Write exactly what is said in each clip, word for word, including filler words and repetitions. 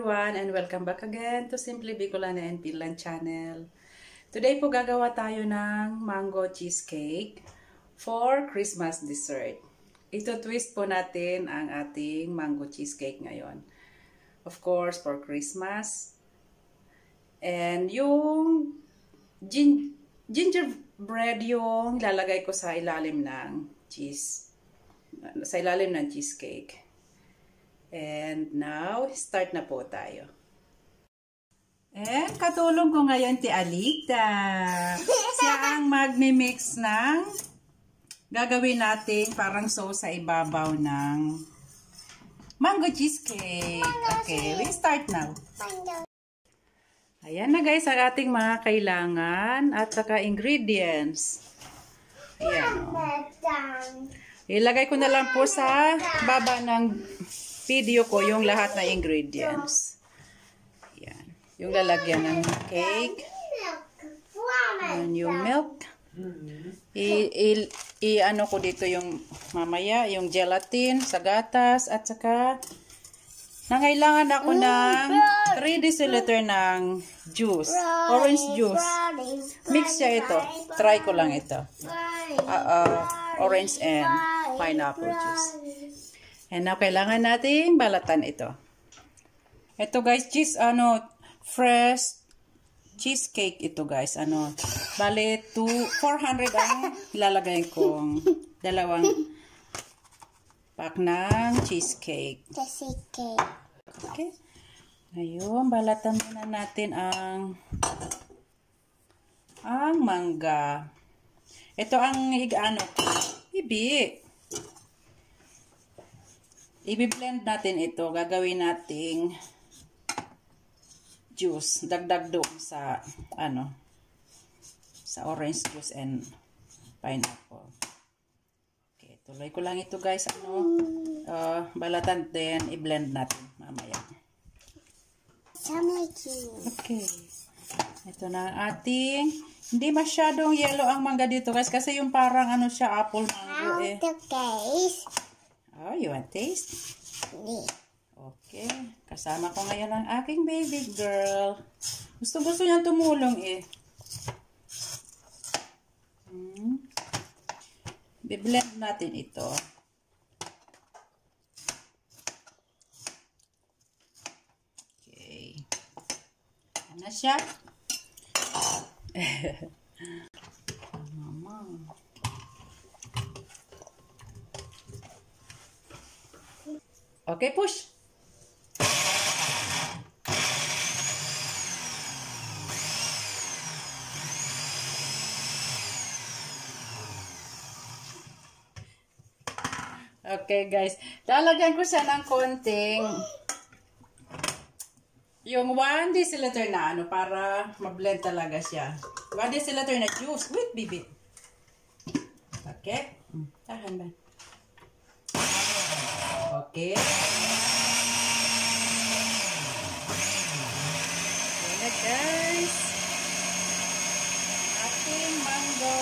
everyone and welcome back again to Simply Bicolana and Finland channel. Today po gagawa tayo ng mango cheesecake for Christmas dessert. Ito twist po natin ang ating mango cheesecake ngayon. Of course, for Christmas. And yung gin gingerbread yung lalagay ko sa ilalim ng cheese. Sa ilalim ng cheesecake. And now, start na po tayo. And katulong ko ngayon ti Alita. Siya ang magmi-mix ng gagawin natin parang sauce sa ibabaw ng mango cheesecake. Okay, we start now. Ayan na guys ang ating mga kailangan at saka ingredients. Ayan o. Ilagay ko na lang po sa baba ng video ko yung lahat na ingredients. Yan. Yung lalagyan ng cake. Yan yung milk. I, i, i ano ko dito yung mamaya, yung gelatin sa gatas at saka nangailangan ako ng three deciliter ng juice. Orange juice. Mix siya ito. Try ko lang ito. Uh, uh, orange and pineapple juice. And now, kailangan nating balatan ito. Ito guys, cheese, ano, fresh cheesecake ito guys. Ano, bale, four hundred ang ilalagay kong dalawang pack ng cheesecake. Cheesecake. Okay. Ngayon, balatan muna natin ang ang mangga. Ito ang, ano, ibi. I-blend natin ito. Gagawin nating juice. Dagdag doon sa, ano, sa orange juice and pineapple. Okay, tuloy ko lang ito guys. Ano, uh, balatan din. I-blend natin mamaya. Okay. Ito na ang ating, hindi masyadong yellow ang mangga dito guys. Kasi yung parang ano siya, apple mango eh. Oh, you want taste? Okay. Kasama ko ngayon ang aking baby girl. Gusto-gusto niya tumulong eh. Hmm. Biblend natin ito. Okay. Ano siya? Mama. Okay, push. Okay, guys. Lalagyan ko siya ng konting yung one deciliter na ano para ma-blend talaga siya. one deciliter na juice. Wait, baby. Okay. Tahan ba? Okay. Ayan na guys. Ating mango.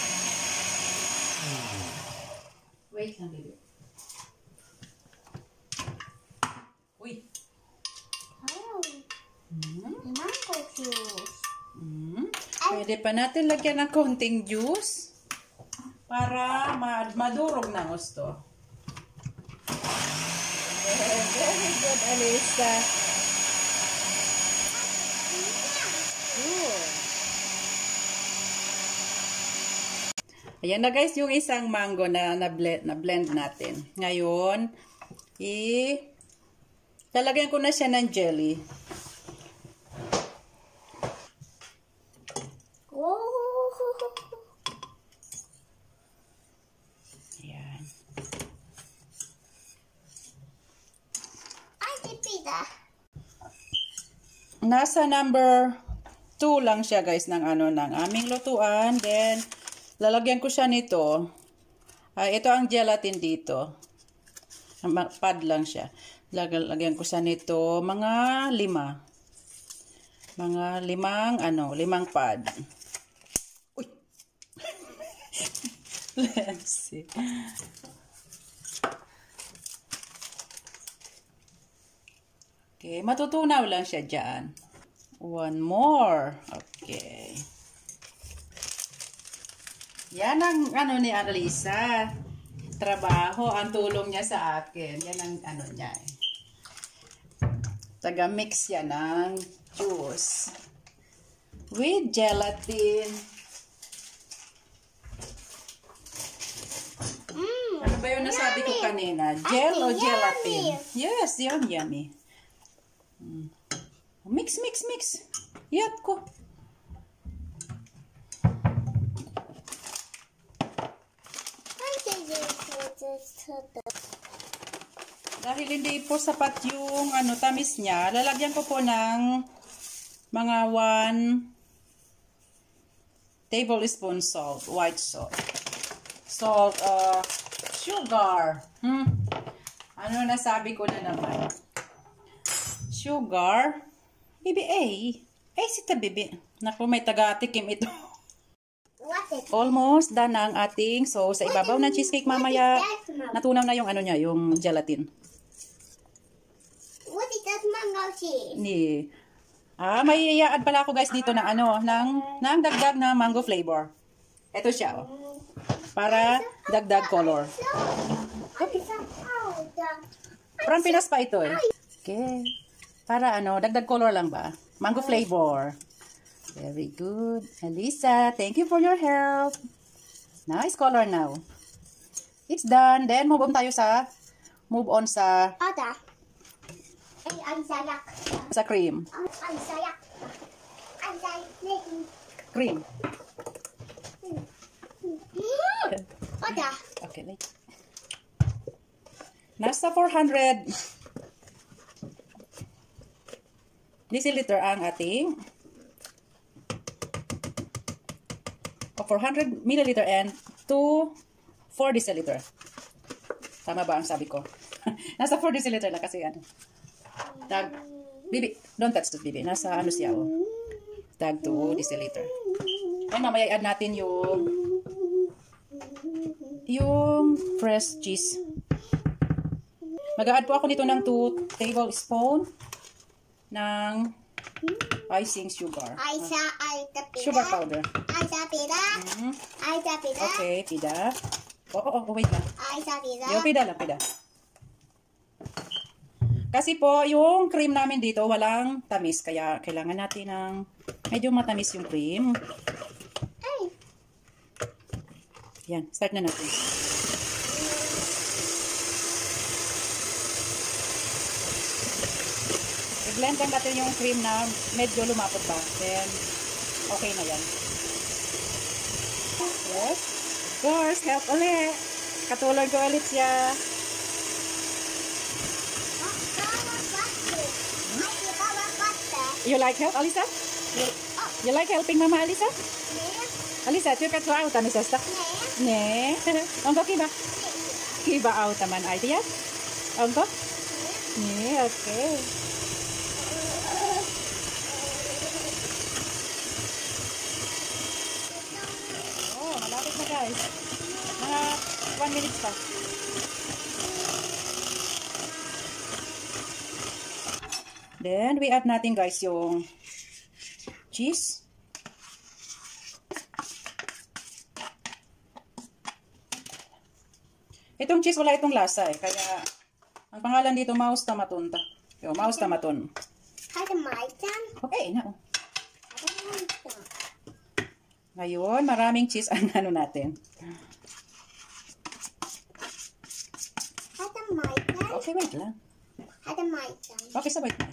Wait lang baby. Uy. Oh. Mm. Mango juice. Mm. Pwede pa natin lagyan ng konting juice para madurog na gusto. Very good, Alisa. Good. Ayan na guys, yung isang mango na na-blend na blend natin. Ngayon, i lalagyan ko na siya ng jelly. Nasa number two lang siya guys ng ano ng aming lutuan. Then lalagyan ko siya nito. Uh, ito ang gelatin dito. Pad lang siya. Lalagyan ko siya nito mga lima. Mga limang ano, limang pad. Uy. Let's see. Okay, matutunaw lang siya dyan. One more. Okay. Yan ang ano ni Annalisa. Trabaho, ang tulong niya sa akin. Yan ang ano niya eh. Taga-mix yan ng juice. With gelatin. Mm, ano ba yung nasabi ko kanina? Gel o gelatin? Yes, yum, yummy. Mm. Mix, mix, mix. Yat ko. Dahil hindi po sapat yung ano, tamis niya, lalagyan ko po ng mga one tablespoon salt, white salt. Salt, uh, sugar. Hmm. Ano nasabi ko na naman? Sugar. Bibi, eh. Eh, sita bibi. Naku, may taga-tikim ito. Almost done na ang ating. So, sa ibabaw ng cheesecake mamaya, natunaw na yung ano niya, yung gelatin. What is that mango cheese? Ni. Ah, may i-add pala ako guys dito ng ano, ng, ng dagdag na mango flavor. Ito siya, oh. Para dagdag color. Okay. From Pinas pa ito eh. Okay. Para ano, dagdag color lang ba? Mango flavor. Very good. Alisa, thank you for your help. Nice color now. It's done. Then, move on tayo sa, move on sa, Ada. Ay, ang sayak. sa cream. Ang ang sayak. Ang sayak. Cream. Ada. Okay, wait. Nasa four hundred deciliter ang ating o four hundred milliliter and two four deciliter. Tama ba ang sabi ko? Nasa four deciliter lang kasi ano. Tag, bibi, don't touch this, bibi. Nasa ano siya, oh. Tag two deciliter. And mamaya i-add natin yung yung fresh cheese. Mag-a-add po ako nito ng two tablespoon ng icing sugar. Ay sa ay tapira. Sugar powder. Ay sa pira. Mm. Ay sa pira. Okay, pida. Oh, oh, oh, wait lang. Ay sa pira. Yung pida lang, pida. Kasi po, yung cream namin dito, walang tamis. Kaya, kailangan natin ng medyo matamis yung cream. Ay. Yan, start na natin. I-blend lang natin yung cream na medyo lumapot pa. Then, okay na yan. Yes. Of course, help ulit. Katulong ko ulit siya. You like help, Alisa? You, you like helping Mama Alisa? Alisa, tycker att du outar mig sista? Nej. Onko kiva? Kiva outa man idea? Onko? Nej, okay. Oh, malapit na guys. Mga one minute pa. Then, we add natin guys yung cheese. Itong cheese wala itong lasa eh. Kaya, ang pangalan dito, mouse tamaton. Yo, mouse tamaton. Okay, na oh. Ngayon, maraming cheese ang ano natin. Okay, wait lang. Okay, sabay na.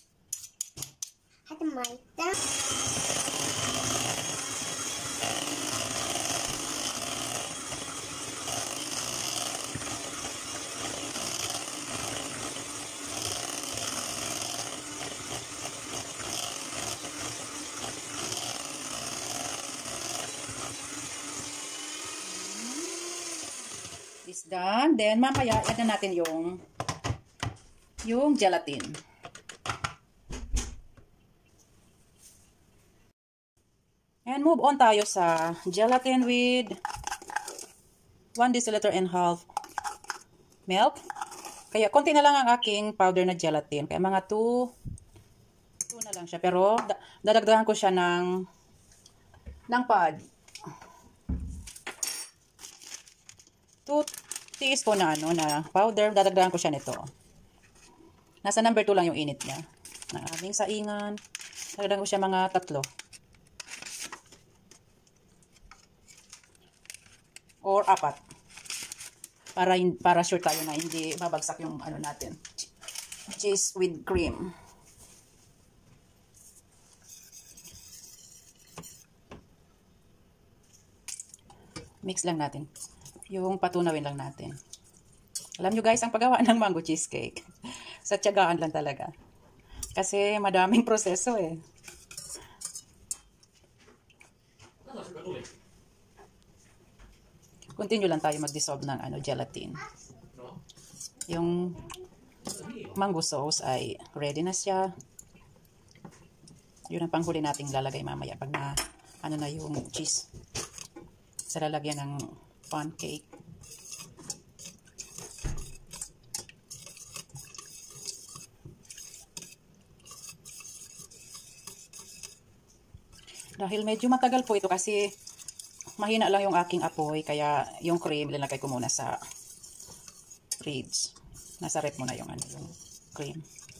Hadi maita. This done. Then, mamaya, add na natin yung yung gelatin. And move on tayo sa gelatin with one deciliter and half milk. Kaya konti na lang ang aking powder na gelatin. Kaya mga two na lang siya. Pero da dadagdagan ko siya ng ng pod. two teaspoon na ano na powder. Dadagdagan ko siya nito. Nasa number two lang yung init niya. Ng aming saingan. Dadagdagan ko siya mga tatlo. Or apat. Para para sure tayo na hindi babagsak yung ano natin. Cheese with cream. Mix lang natin. Yung patunawin lang natin. Alam nyo guys, ang paggawa ng mango cheesecake. Sa tiyagaan lang talaga. Kasi madaming proseso eh. Continue lang tayo mag-dissolve ng ano, gelatin. Yung mango sauce ay ready na siya. Yun ang panghuli nating lalagay mamaya pag na ano na yung cheese sa lalagyan ng pancake. Dahil medyo matagal po ito kasi mahina lang yung aking apoy, kaya yung cream linagay ko muna sa fridge. Nasa rep muna yung ano, yung cream.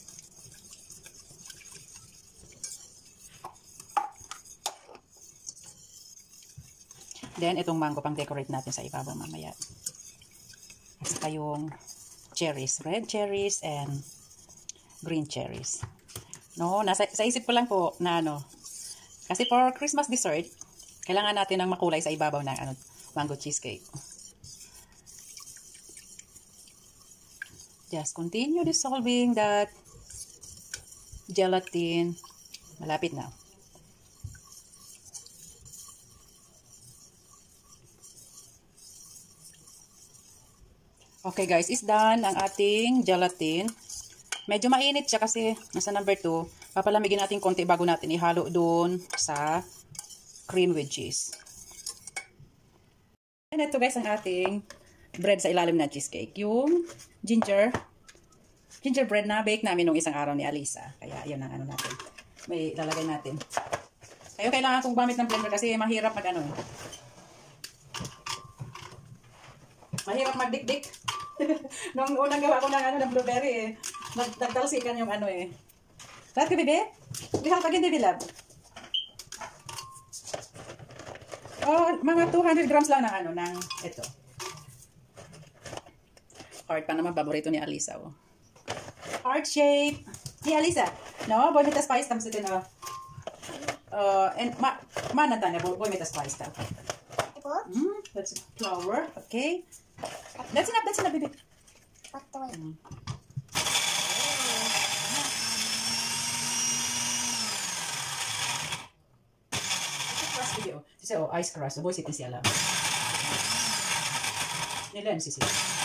Then itong mango pang decorate natin sa ibabaw mamaya. At saka yung cherries, red cherries and green cherries. No, nasa sa isip ko lang po na ano, kasi for Christmas dessert, kailangan natin ng makulay sa ibabaw ng ano, mango cheesecake. Just continue dissolving that gelatin. Malapit na. Okay guys, is done ang ating gelatin. Medyo mainit siya kasi nasa number two. Papalamigin natin konti bago natin ihalo doon sa cream with cheese. And ito guys ang ating bread sa ilalim ng cheesecake. Yung ginger gingerbread na bake namin nung isang araw ni Alisa. Kaya yun ang ano natin. May lalagay natin. Kaya kailangan kong gumamit ng blender kasi mahirap mag ano. Mahirap magdikdik. Nung unang gawa ko ng ano ng blueberry eh. Nagtalsikan yung ano eh. Lahat ka bebe? We have again baby lab. Oh, mga two hundred grams lang ng ano, ng ito. Heart pa naman, paborito ni Alisa. Oh. Heart shape. Ni Alisa. No, boy, meta spice tam sa ito na. Uh, and, ma, mana tanya, boy, meta spice tam. Mm, that's flour. Okay. That's enough, that's enough, baby. Mm. Sisi oh ice crust, boy sitin siya lang. Nilan sisi.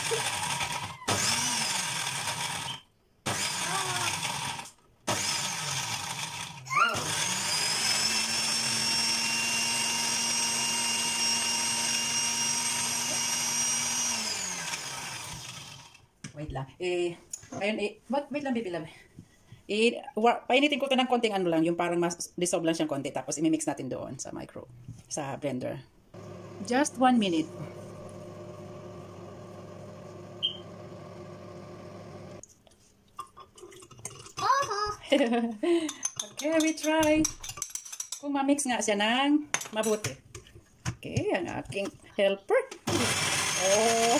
Wait lang. Eh, ngayon eh, wait, wait lang baby lang. Eh, painitin ko ito ng konting ano lang, yung parang mas dissolve lang siyang konti, tapos i-mix natin doon sa micro, sa blender. Just one minute. Okay, we try. Kung ma-mix nga siya ng mabuti. Okay, ang aking helper. Oh.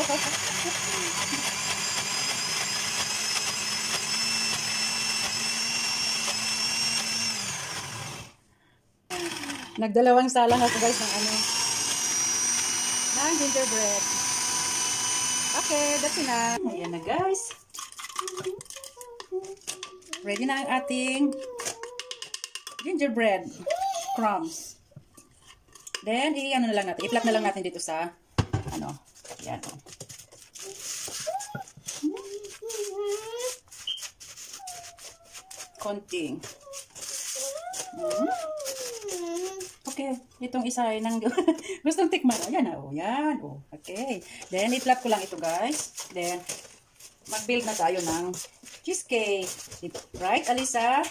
Nagdalawang salang ako guys ng ano, ng gingerbread. Okay, that's enough. Ayan na guys. Ready na ang ating gingerbread crumbs. Then, i-ano na lang natin, i-plug na lang natin dito sa, ano, yan o. Konting. Mm-hmm. Okay, itong isa ay nang gustong tikman. Ayan na, oh, yan. Oh, okay. Then, i-plug ko lang ito, guys. Then, mag-build na tayo ng cheesecake. Right, Alisa?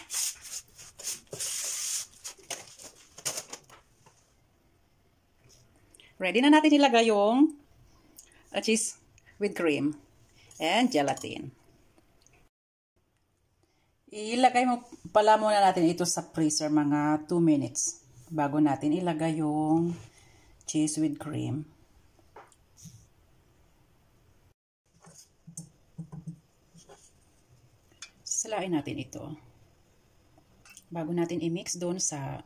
Ready na natin ilagay yung uh, cheese with cream and gelatin. Ilagay mo pala muna natin ito sa freezer mga two minutes bago natin ilagay yung cheese with cream. Salain natin ito bago natin i-mix doon sa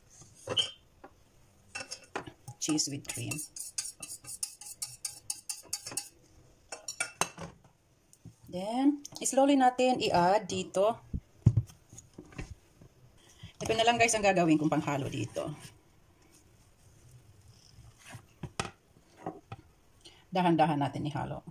cheese with cream. Then, slowly natin i-add dito. Ito na lang guys ang gagawin kong panghalo dito. Dahan-dahan natin ihalo.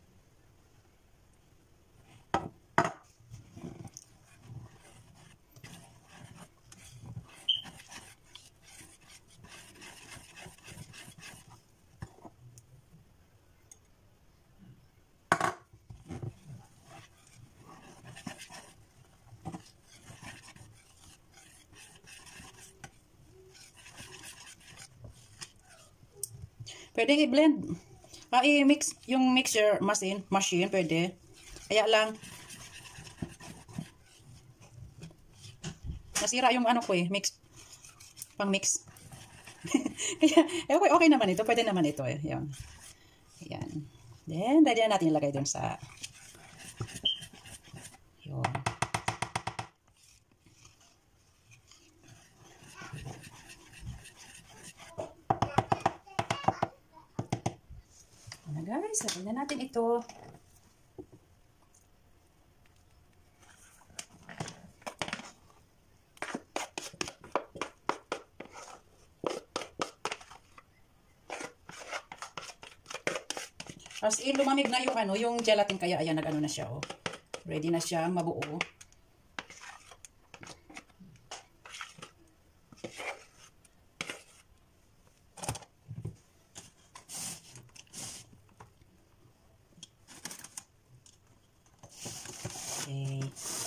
Pwede i-blend. Ah, i-mix yung mixer machine, machine pwede. Kaya lang nasira yung ano ko eh, mix pang mix. Kaya okay, okay naman ito, pwede naman ito eh. Yan. Yan. Then, ready na natin ilagay dun sa yun. Guys, lagyan na natin ito. As in, lumamig na yung ano, yung gelatin kaya ayan, nag-ano na siya, oh. Ready na siya, mabuo. Okay.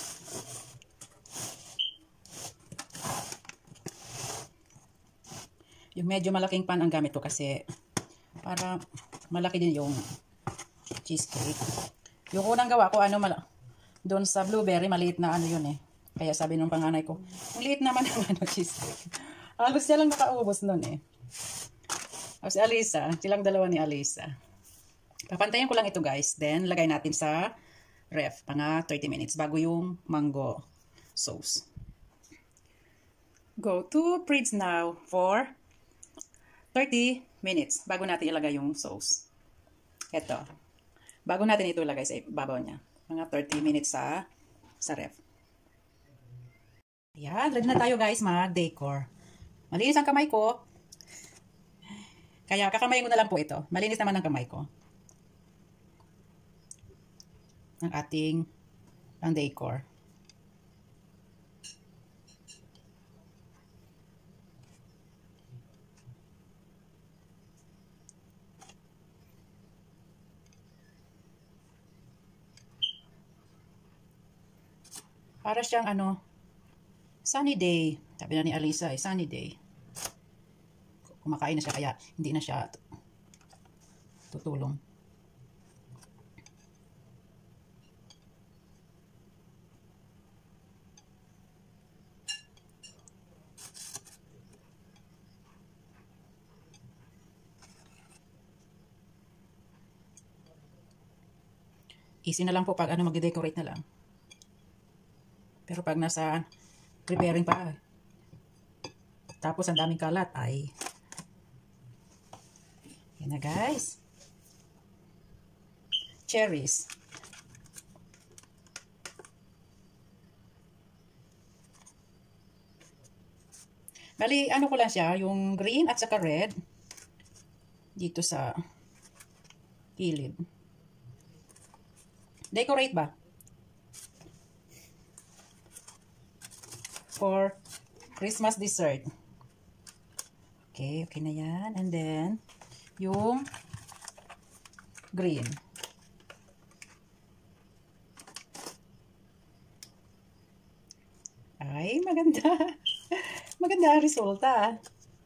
Yung medyo malaking pan ang gamit ko kasi para malaki din yung cheesecake. Yung unang gawa ko, ano, mala doon sa blueberry, maliit na ano yun eh. Kaya sabi nung panganay ko, ang liit naman ang ano, cheesecake. Halos siya lang nakaubos nun eh. O si Alisa, silang dalawa ni Alisa. Papantayan ko lang ito guys. Then, lagay natin sa ref, mga thirty minutes bago yung mango sauce. Go to fridge now for thirty minutes bago natin ilagay yung sauce. Ito. Bago natin ito ilagay sa babaw niya. Mga thirty minutes sa sa ref. Ayan, ready na tayo guys mag-decor. Malinis ang kamay ko. Kaya kakamayin ko na lang po ito. Malinis naman ang kamay ko. Ang ating pang decor. Para siyang ano, sunny day. Sabi na ni Alisa, eh, sunny day. Kumakain na siya kaya hindi na siya tutulong. Easy na lang po pag ano, mag-decorate na lang. Pero pag nasa preparing pa, tapos ang daming kalat, ay yan na guys. Cherries. Bali, ano ko lang siya, yung green at saka red dito sa gilid. Decorate ba? For Christmas dessert. Okay, okay na yan. And then, yung green. Ay, maganda. Maganda ang resulta.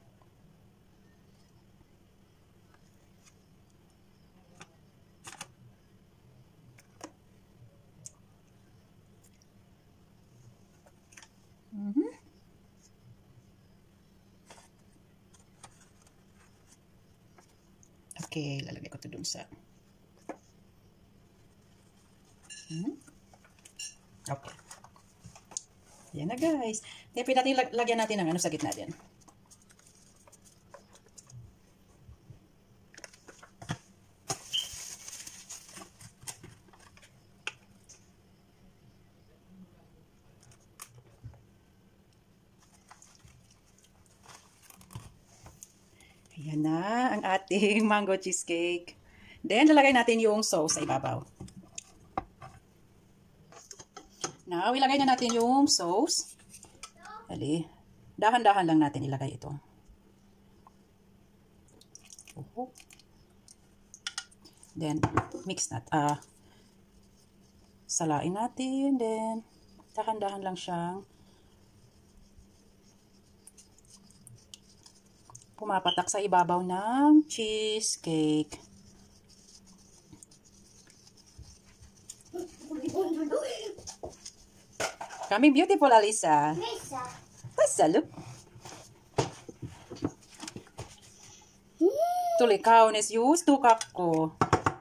Mm-hmm. Okay, lalagay ko ito dun sa... Hmm? Okay. Yan na guys. Tapos natin lag lagyan natin ng ano sa gitna din. Ayan na ang ating mango cheesecake. Then, lalagay natin yung sauce sa ibabaw. Now, ilagay na natin yung sauce. Dali. Dahan-dahan lang natin ilagay ito. Oh. Then, mix natin. Uh, salain natin. Then, dahan-dahan lang siyang pumapatak sa ibabaw ng cheesecake. Coming beautiful, Alisa. Lisa. Basta, look. Tuloy, kaunis. Use tukak ko.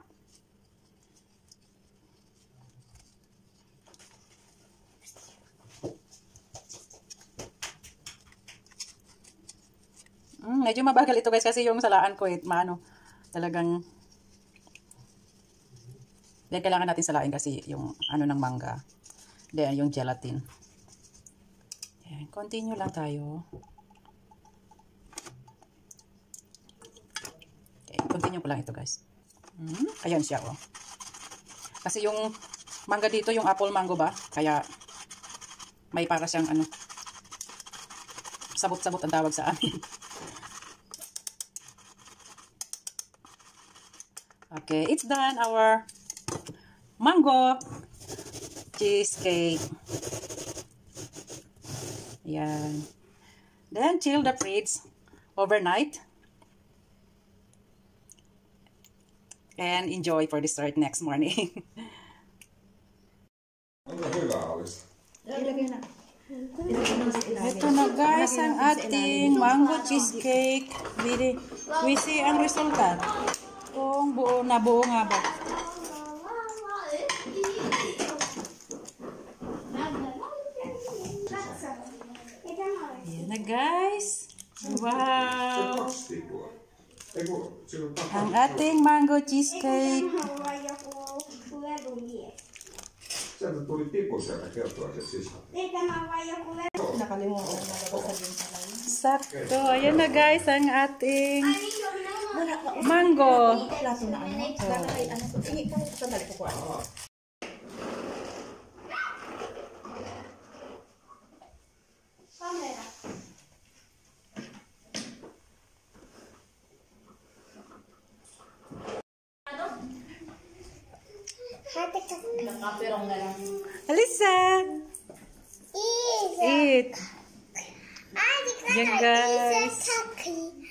Mm, medyo mabagal ito guys kasi yung salaan ko eh, maano, talagang then kailangan natin salain kasi yung ano ng mangga. Then yung gelatin. Yan, continue lang tayo. Okay, continue ko lang ito guys. Mm, ayan siya oh. Kasi yung mangga dito, yung apple mango ba? Kaya may para siyang ano, sabot-sabot ang tawag sa amin. Okay, it's done our mango cheesecake. Yan. Then chill the fridge overnight. And enjoy for dessert next morning. Ito na guys ang ating mango cheesecake. We, we see ang resulta. Kung buo na buo nga ba. Ayan na guys. Wow. Ang ating mango cheesecake. Sakto. Ayan na guys ang ating mango. Alisa! Eat! Yan guys.